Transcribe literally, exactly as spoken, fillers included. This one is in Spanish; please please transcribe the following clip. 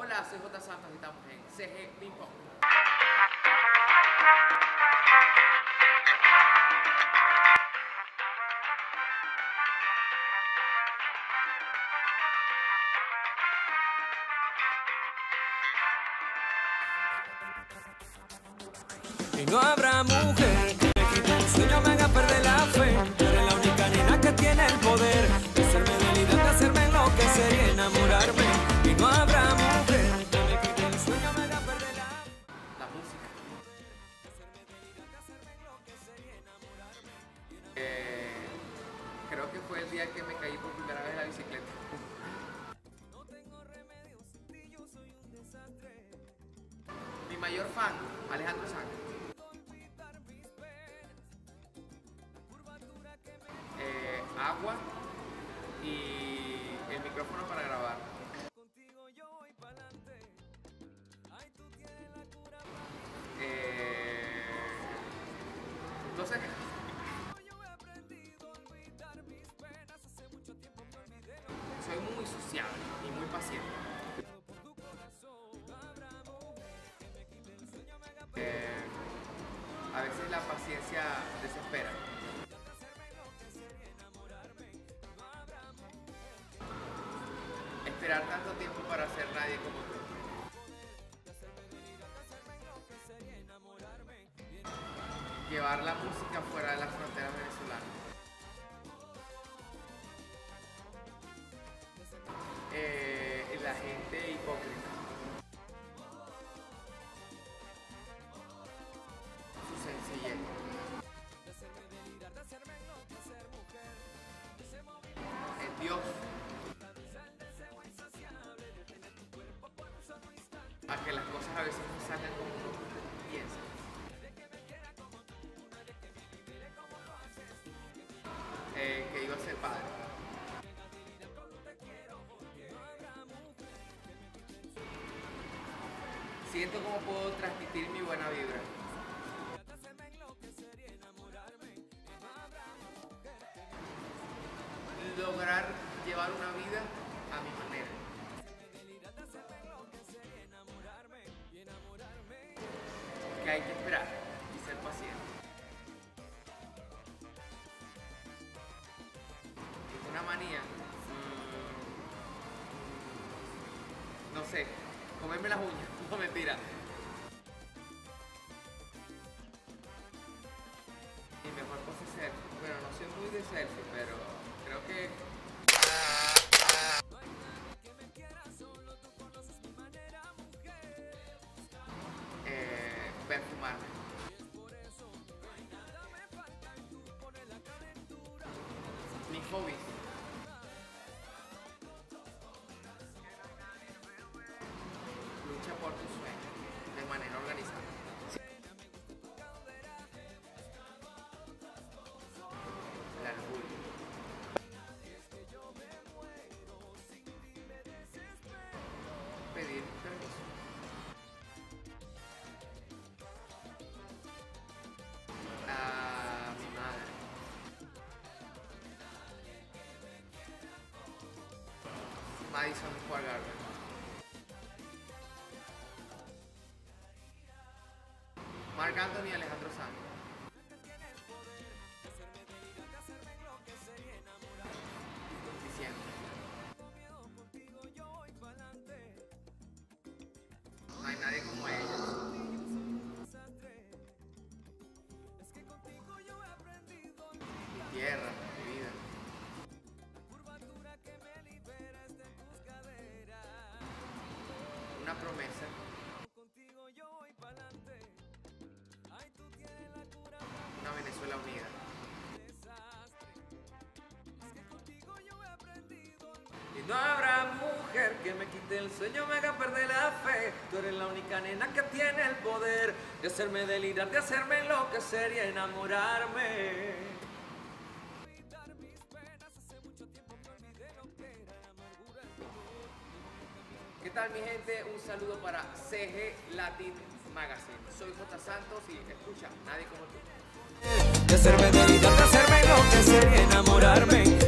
Hola, soy J. Santos y estamos en C G Ping Pong. Y no habrá mujer que me quite el sueño, me haga perder la fe. Tú eres la única nena que tiene el poder de hacerme realidad, de hacerme enloquecer y enamorarme. Y no habrá mujer que me quite el sueño, me haga perder la fe. La música. Eh, creo que fue el día que me caí por primera vez en la bicicleta. No tengo remedio, sin ti yo soy un desastre. Mi mayor fan, Alejandro Sanz. Eh, agua y el micrófono para grabar. Eh, no sé. Soy muy sociable y muy paciente. Eh, a veces la paciencia desespera. Esperar tanto tiempo para ser nadie como tú. Llevar la música fuera de las fronteras venezolanas. Eh, la gente hipócrita. Su sencillez. El Dios. A que las cosas a veces no salgan como uno piensa. Eh, que iba a ser padre. Siento como puedo transmitir mi buena vibra. Lograr llevar una vida a mi manera. Que hay que esperar y ser paciente. Es una manía. Mm, no sé, comerme las uñas, no mentira. Mi mejor pose es selfie. Bueno, no soy muy de selfie, pero creo que eh, perfumarme. Mis hobbies. Lucha por tus sueños de manera organizada. El orgullo. Pedir permiso. A mi madre. Madison Square Garden. Marc Anthony y Alejandro Sanz. Diciendo. No hay nadie como ella. Mi tierra, mi vida. Una promesa. Una Venezuela unida. Y no habrá mujer que me quite el sueño, me haga perder la fe. Tú eres la única nena que tiene el poder de hacerme delirar, de hacerme enloquecer y enamorarme. ¿Qué tal, mi gente? Un saludo para C G Latin Magazine. Soy J. Santos y escucha, nadie como tú. De hacerme delirar, de hacerme enloquecer y enamorarme.